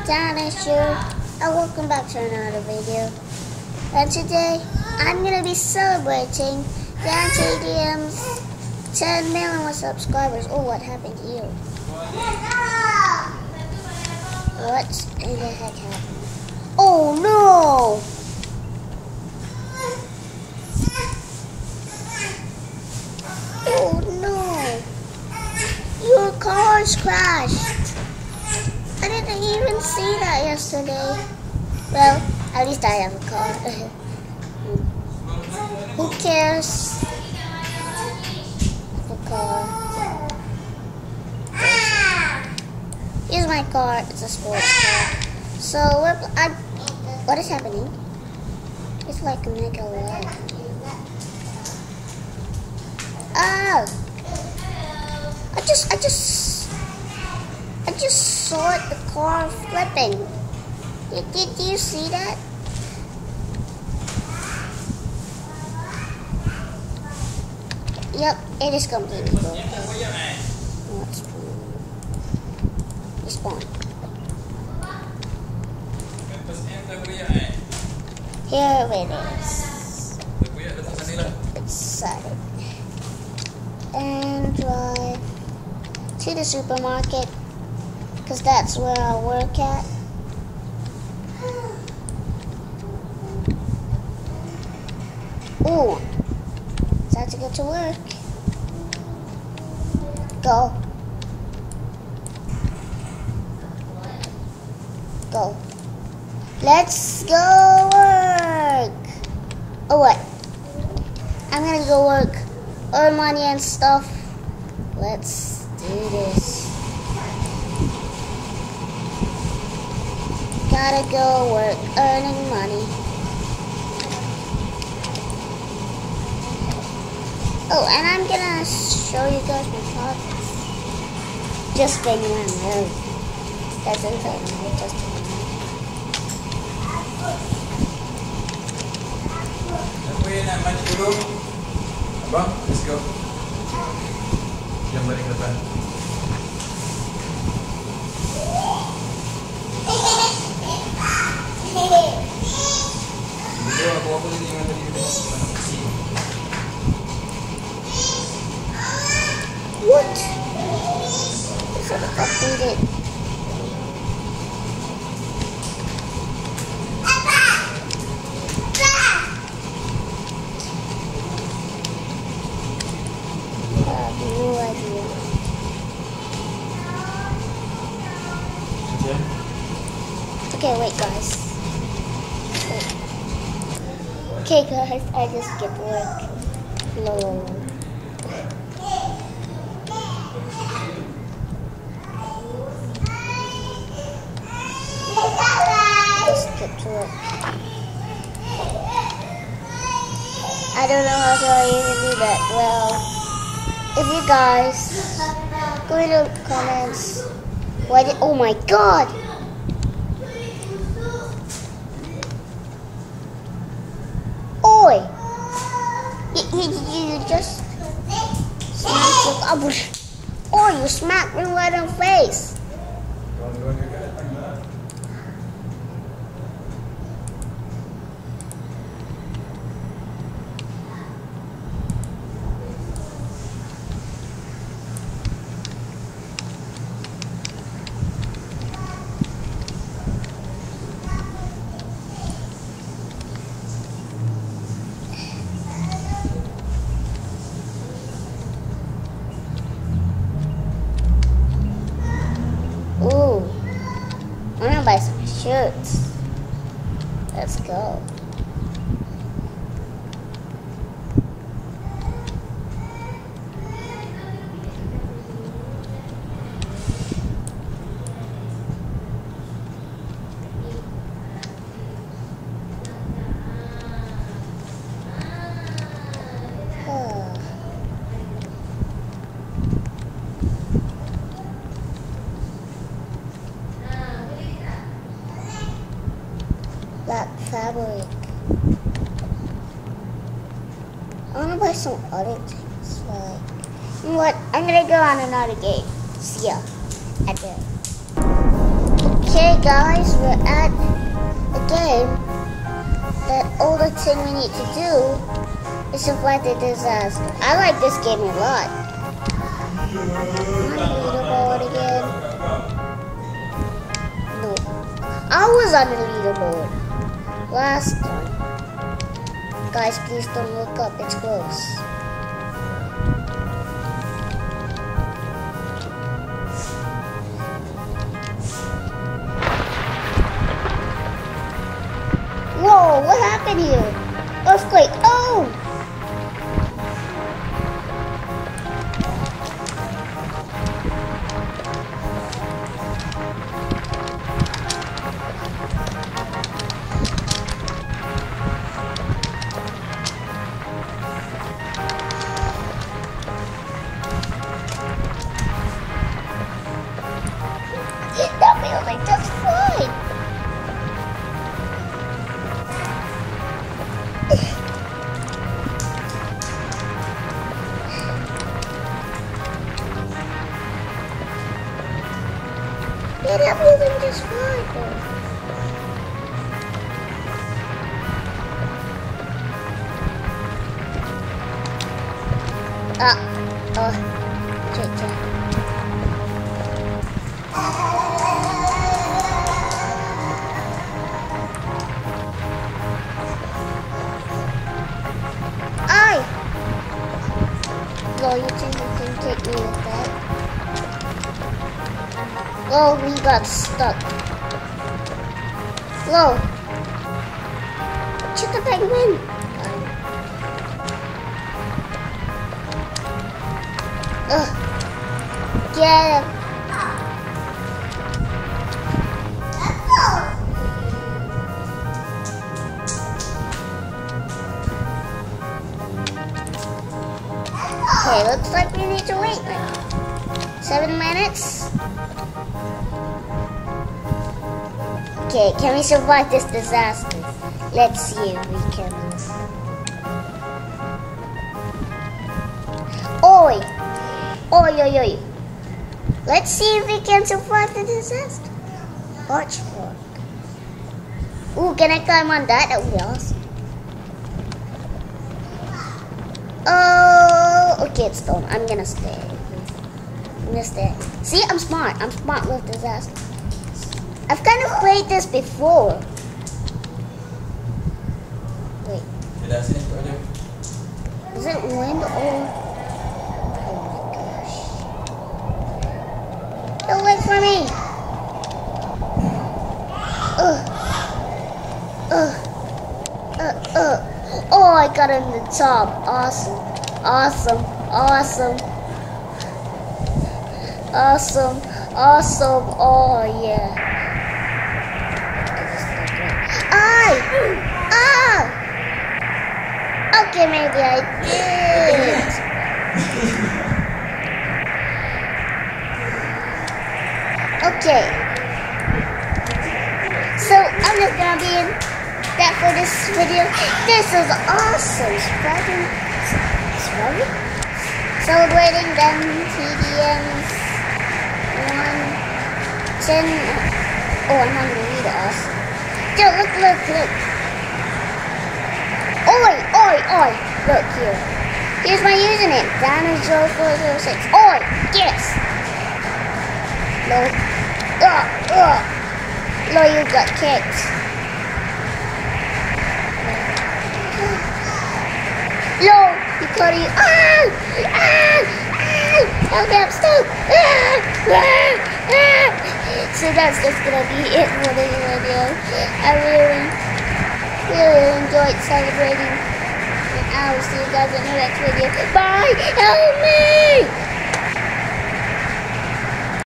DanTDM's here, and welcome back to another video. And today, I'm gonna be celebrating DanTDM's 10 million subscribers. Oh, what happened to you? What in the heck happened? Oh no! Oh no! Your car's crashed. I didn't even see that yesterday. Well, at least I have a car. Who cares? A car. Here's my car. It's a sports car. So what is happening? It's like a mega lag. Oh! I just saw the car flipping. Did you see that? Yep, it is completely broken. Let's respawn. Here it is. It's set. And drive to the supermarket, because that's where I work at. Ooh, time to get to work. Go. Go. Let's go work. Oh, what? I'm gonna go work, earn money and stuff. Let's do this. Gotta go work, earning money. Oh, and I'm gonna show you guys my progress. Just spinning around the road. That's inside my head, just Abang, let's go. Jom balik ke depan. Video aku tadi yang tadi. What? I should have fucking did. No idea. Okay, wait guys. Wait. Okay guys, I just get to work. No. Just get to work. I don't know how to even do that. Well, if you guys go in the comments, why did, oh my god! Oi! You just smacked your, oh, you smacked me right in the face. Ooh, I'm gonna buy some shirts. Let's go. Black fabric. I wanna buy some other things, like, you know what? I'm gonna go on another game. See ya at the. Okay guys, we're at a game that all the thing we need to do is survive the disaster. I like this game a lot. I'm on the leaderboard again. No. I was on the leaderboard last time. Guys, please don't look up, it's gross. Whoa, what happened here? Earthquake, oh! That building just fine! Yeah, that building just fine though. Check. Oh, you think you can take me with that? Oh, we got stuck. Whoa! Shoot the penguin! Ugh! Get him! Okay, looks like we need to wait like 7 minutes. Okay, can we survive this disaster? Let's see if we can. Oi! Oi! Let's see if we can survive the disaster. Archfork. Ooh, can I climb on that? That would be awesome. Oh, okay, it's done. I'm gonna stay. See, I'm smart. I'm smart with disaster. I've kind of played this before. Wait. Did I see it earlier? Is it wind or? Oh my gosh! Don't wait for me. Oh, I got on the top. Awesome. Oh, yeah. Okay, maybe I did. Okay. So, I'm just gonna be in that for this video. This is awesome. Celebrating DanTDM's 110. Oh, I'm not gonna read it. Awesome. Yo, look. Oi. Look here. Here's my username. Dan0406. Oi. Yes. No. No, you got kicked. No, because you. Help me, I'm stuck. So that's just gonna be it for this video. I really enjoyed celebrating, and I will see you guys in the next video. Bye. Help me.